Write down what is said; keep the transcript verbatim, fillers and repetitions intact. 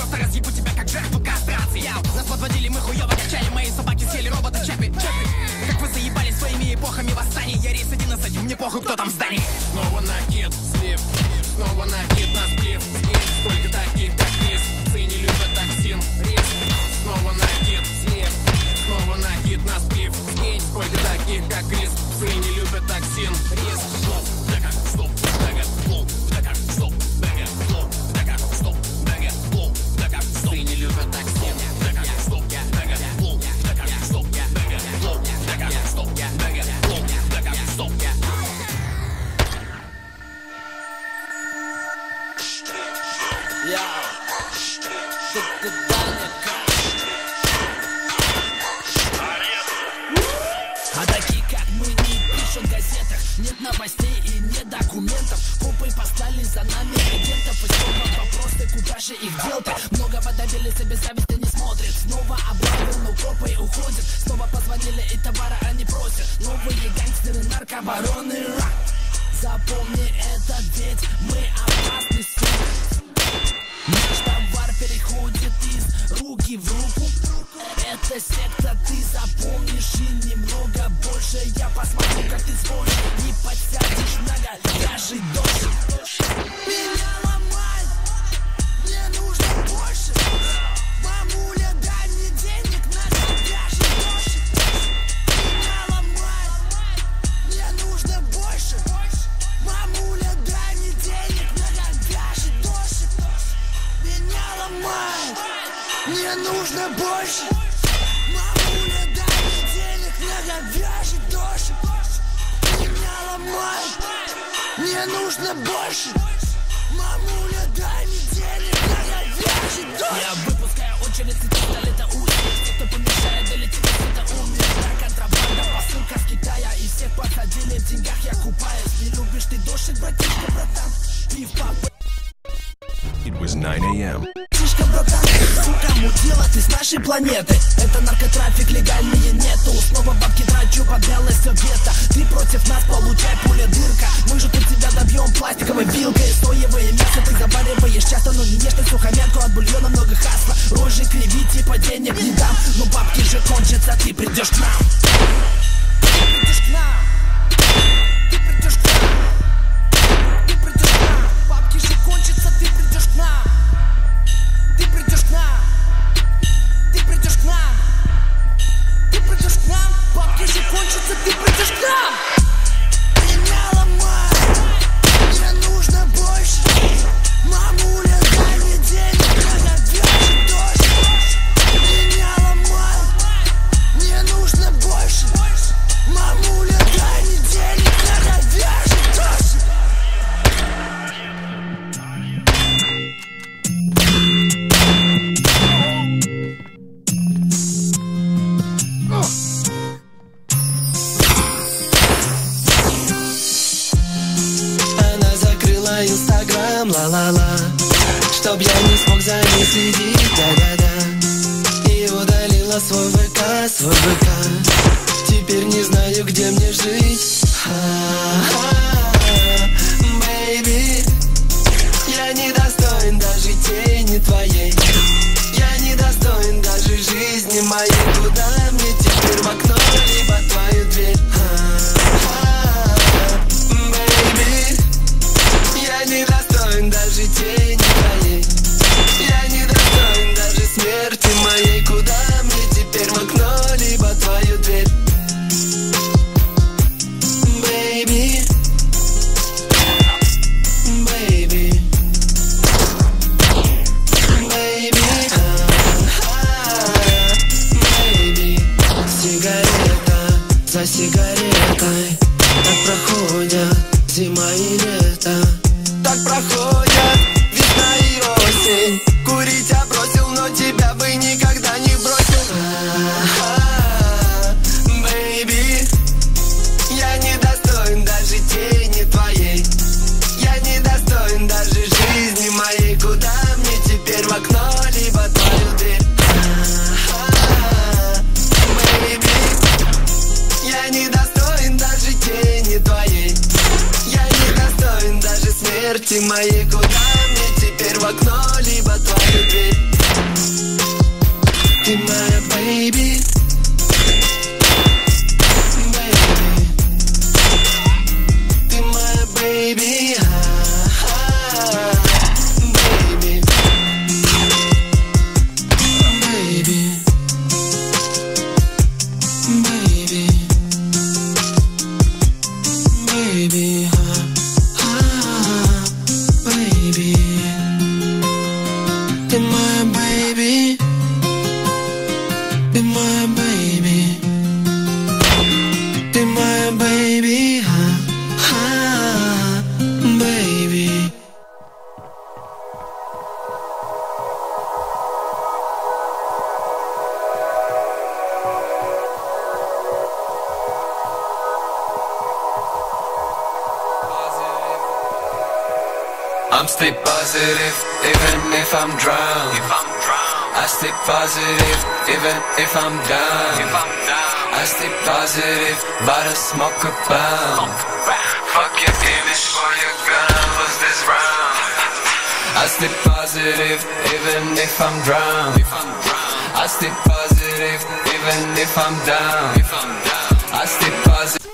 просто разъебу тебя как жертву кастрации. Яу, нас подводили, мы хуёво качали, мои собаки съели робота Чапи. Как вы заебали своими эпохами восстаний. Я рейс один насадил, мне похуй, кто там в здании. Снова накид, слив, снова накид на сплив. Сколько таких, как рис, псы не любят токсин, рис. Снова накид, слив, снова накид на сплив. Сколько таких, как рис, псы не любят токсин, рис. Стоп, бэга, стоп, бэга, флоу, бэга, стоп, бэга, флоу, бэга, стоп, бэга, флоу, бэга, стоп. Псы не любят токсин, бэга, стоп, бэга, флоу, бэга, стоп, бэга, флоу, бэга, стоп, бэга, флоу, бэга, стоп. Я, ты, ты, Даня, а такие, как мы, не пишут в газетах. Нет новостей и нет документов. Копы послали за нами агентов. И снова вопросы, куда же их дел-то? Многого добились, без зависти не смотрят. Снова облавы, но копы уходят. Снова позвонили и товара они просят. Новые гангстеры, наркобароны. Запомни это, ведь мы опасны, сука. Наш товар переходит из руки в руку. Это секта, ты запомнишь и немного больше. Я посмотрю, как ты сможешь. Не подсядешь на говяжий дождь. Меня ломает, мне нужно больше. Мамуля, дай мне денег на говяжий дождь. Меня ломает, мне нужно больше. Мамуля, дай мне денег на говяжий дождь. Меня ломает, мне нужно больше. Мамуля, дай мне денег на говяжий дождь. Меня ломает, мне нужно больше. Мамуля, дай мне денег на говяжий дождь. Я выпускаю очередь из пистолета у всех, кто помешает долететь, это умер. Да, контрабанда, посылка с Китая. И всех посадили, в деньгах я купаюсь. Не любишь ты дождь, братишка, братан. Пив, папа. It was nine a m Братан, сука, мудила, ты с нашей планеты. Это наркотрафик, легальные нету. Снова бабки трачу под белое все гетто. Ты против нас, получай пуля дырка. Мы же тут тебя добьем пластиковой вилкой. Соевое мясо ты завариваешь часто, но не ешь ты сухомятку, от бульона много хасла. Рожи кривить, типа денег не дам. Но бабки же кончатся, ты придешь к нам. Ты придешь к нам. Ты придешь к нам. Ты придешь к нам. Бабки же кончатся, ты придешь к нам. Ты придешь к нам, ты придешь к нам, ты придешь к нам, бабки же кончатся, ты придешь к нам. Меня ломает, мне нужно больше. Мамуля, дай мне денег на говяжий дождь. Меня ломает, мне нужно больше. Мамуля, дай мне денег на говяжий дождь. Инстаграм, ла-ла-ла, чтоб я не смог за ней следить, да-да-да. И удалила свой ВК, свой ВК. Теперь не знаю, где мне жить. Бэйби, я не достоин даже тени твоей. Я не достоин даже жизни моей. Куда мне теперь в окно, либо твою дверь? Я не достоин даже тени твоей. Я не достоин даже смерти моей. Куда мне теперь в окно, либо твою дверь? Baby, baby, baby, baby. Сигарета за сигаретой. Так проходят зима и лето. Так проходят весна и осень. Курить я бросил, но тебя бы никогда не бросил. Бэйби, я не достоин даже тени твоей. Я не достоин даже жизни моей. Куда мне теперь в окно, либо твою дверь? Бэйби, я не достоин даже тени твоей. Я не достоин даже смерти моей. Куда мне теперь в окно, либо твою дверь? Ты моя baby. I'm stay positive, even if I'm drowned. If I'm drowned, I stay positive, even if I'm down. If I'm down, I stay positive, by the smoke a pound. Fuck your image, or you're gonna lose this round. I stay positive, even if I'm drowned. If I'm drowned, I stay positive, even if I'm down. If I'm down, I stay positive.